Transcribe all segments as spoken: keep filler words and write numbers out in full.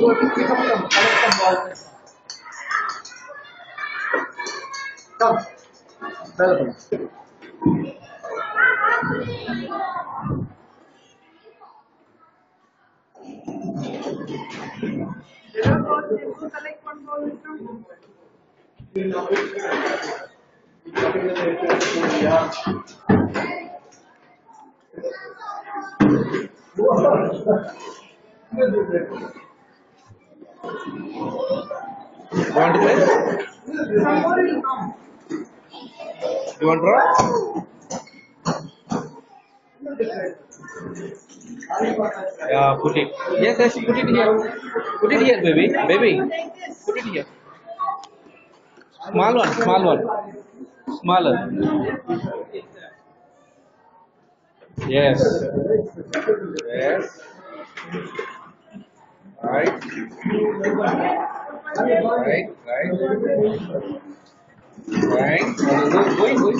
go to pick up some, collect some balls. Come, welcome. There are balls. You go collect one ball. Want to play? Somebody will come. You want to draw? Yeah, put it. Yes, yes, put it here. Put it here, baby. Baby. Put it here. Small one, small one. Smaller. Yes. Yes. Right. Right, right. Right. Going, going.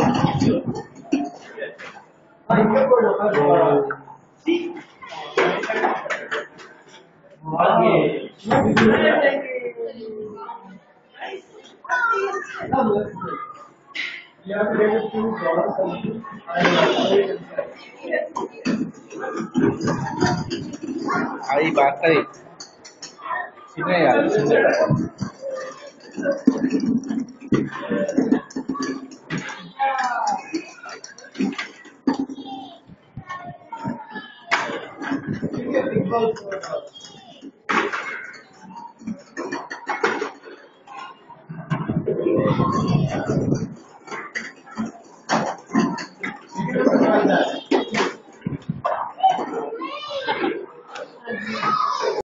Ahí basta ahí. Sini ya, sini.